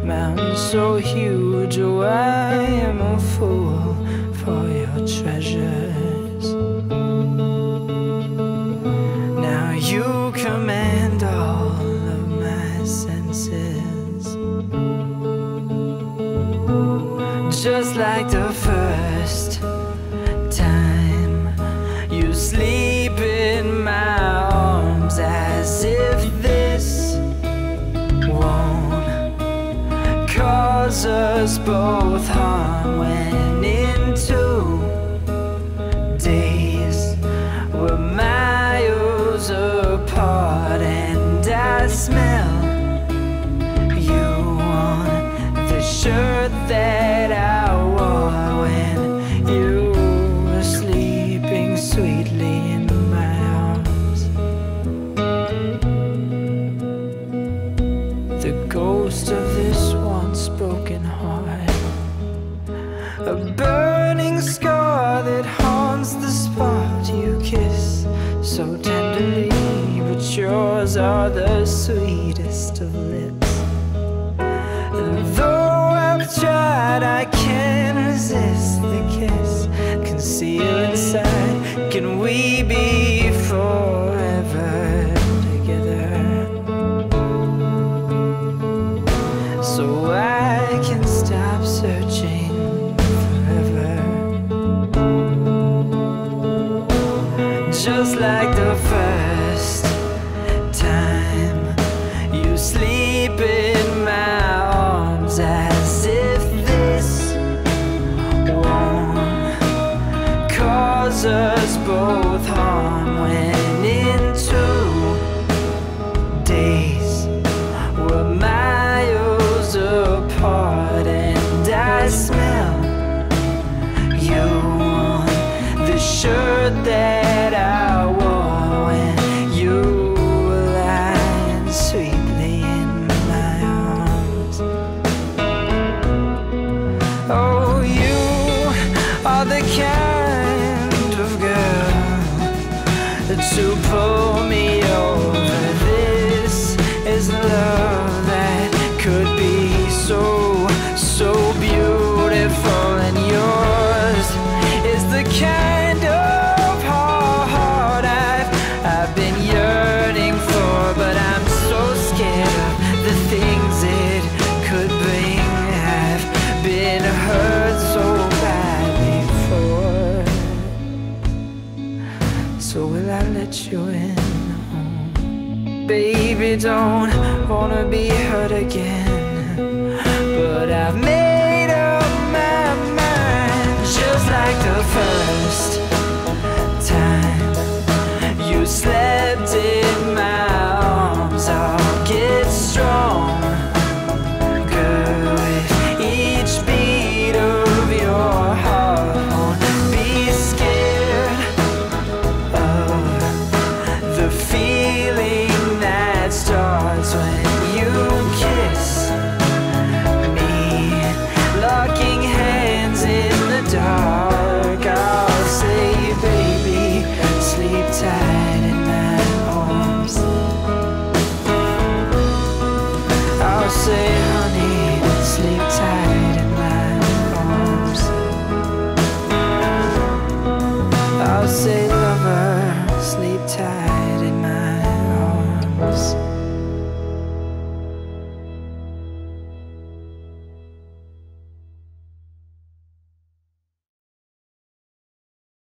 mountain so huge, oh, I am a fool for your treasures. Now you command all of my senses, just like the first time you sleep in my arms, as if this won't cause us both harm. When in 2 days we're miles apart, and I smell you on the shirt that I wore when you were sleeping sweetly in my arms. The ghost of this once broken heart, a burning scar that haunts the spot you kiss so tenderly, but yours are the sweetest of lips. And though I've tried, I can't resist the kiss concealed inside. Can we be forever together, so I can stop searching forever? Just like the first time you sleep in my arms, as if this won't cause us both harm. When in 2 days we're miles apart, and I smell you on the shirt that I wore when you were lying sweetly in my arms. Oh, you are the kind of girl to pull me over. This is love that could be so, so beautiful, and yours is the kind of heart I've been yearning for. But I'm so scared of the things it could bring. I've been hurt so badly before, so will I let you in? Baby, don't wanna be hurt again, but I've made up my mind. Just like the first time you slept in my arms, I'll get strong, girl, with each beat of your heart. Won't be scared of the feeling that starts when